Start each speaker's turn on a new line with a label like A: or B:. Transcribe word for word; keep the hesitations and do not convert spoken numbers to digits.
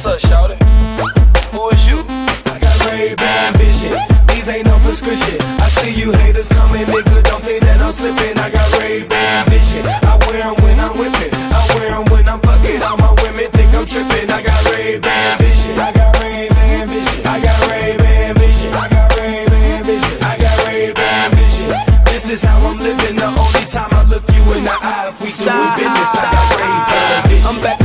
A: up, shawty? Who is you?
B: I got Ray-Ban vision. These ain't no prescription. I see you haters coming, nigga. Don't think that I'm slipping. I got Ray-Ban vision. I wear them when I'm whipping. I wear them when I'm fucking. All my women think I'm tripping. I got Ray-Ban vision. I got Ray-Ban vision. I got Ray-Ban vision. I got Ray-Ban vision. I got Ray-Ban vision. This is how I'm living. The only time I look you in the eye, if we do business, I got Ray-Ban vision.
A: I'm back